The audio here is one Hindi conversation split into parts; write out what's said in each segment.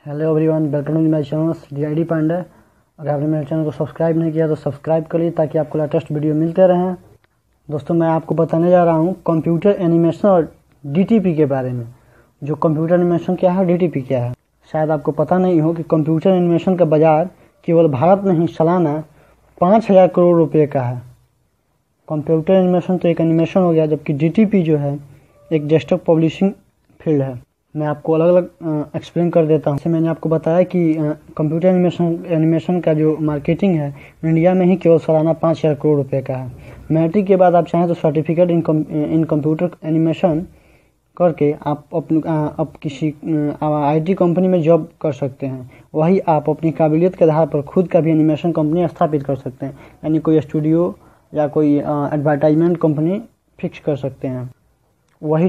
Hello everyone, welcome to my channel DID Pandey. अगर आपने मेरे चैनल को सब्सक्राइब नहीं किया तो सब्सक्राइब करिए ताकि आपको लेटेस्ट वीडियो मिलते रहें। दोस्तों, मैं आपको बताने जा रहा हूं कंप्यूटर एनिमेशन और DTP के बारे में। जो कंप्यूटर एनिमेशन क्या है, DTP क्या है। शायद आपको पता नहीं हो कि कंप्यूटर एनिमेशन का बाजार केवल भारत में ही सालाना 5,000 करोड़ रुपये का है। कंप्यूटर एनिमेशन तो एक एनिमेशन हो गया, जबकि DTP जो है एक डेस्कटॉप पब्लिशिंग फील्ड है। मैं आपको अलग अलग एक्सप्लेन कर देता हूँ। जैसे मैंने आपको बताया कि कंप्यूटर एनिमेशन का जो मार्केटिंग है इंडिया में ही केवल सालाना 5,000 करोड़ रुपए का है। मैट्रिक के बाद आप चाहें तो सर्टिफिकेट इन कंप्यूटर एनिमेशन करके आप किसी IT कंपनी में जॉब कर सकते हैं। वही आप अपनी काबिलियत के आधार पर खुद का भी एनिमेशन कंपनी स्थापित कर सकते हैं, यानी कोई स्टूडियो या कोई एडवर्टाइजमेंट कंपनी फिक्स कर सकते हैं। वही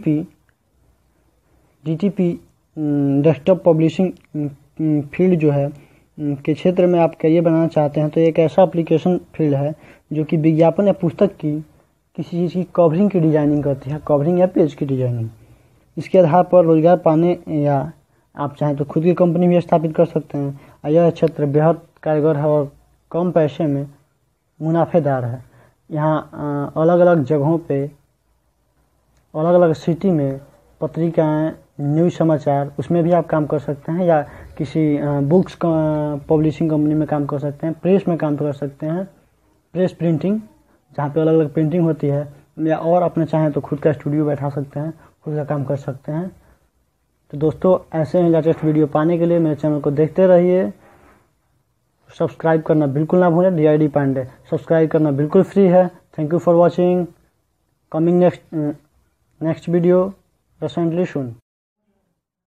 DTP डेस्कटॉप पब्लिशिंग फील्ड जो है के क्षेत्र में आप करियर बनाना चाहते हैं तो एक ऐसा एप्लीकेशन फील्ड है जो कि विज्ञापन या पुस्तक की किसी चीज़ की कवरिंग की डिजाइनिंग करती है, कवरिंग या पेज की डिजाइनिंग। इसके आधार पर रोजगार पाने या आप चाहें तो खुद की कंपनी भी स्थापित कर सकते हैं। यह क्षेत्र बेहद कारगर है और कम पैसे में मुनाफेदार है। यहाँ अलग अलग जगहों पे, अलग अलग सिटी में पत्रिकाएं, न्यूज़ समाचार, उसमें भी आप काम कर सकते हैं, या किसी बुक्स पब्लिशिंग कंपनी में काम कर सकते हैं, प्रेस में काम कर सकते हैं, प्रेस प्रिंटिंग जहाँ पे अलग अलग प्रिंटिंग होती है, या और अपने चाहें तो खुद का स्टूडियो बैठा सकते हैं, खुद का काम कर सकते हैं। तो दोस्तों, ऐसे ही लेटेस्ट वीडियो पाने के लिए मेरे चैनल को देखते रहिए। सब्सक्राइब करना बिल्कुल ना भूलें। DID पांडे सब्सक्राइब करना बिल्कुल फ्री है। Thank you for watching. Coming next video recently soon।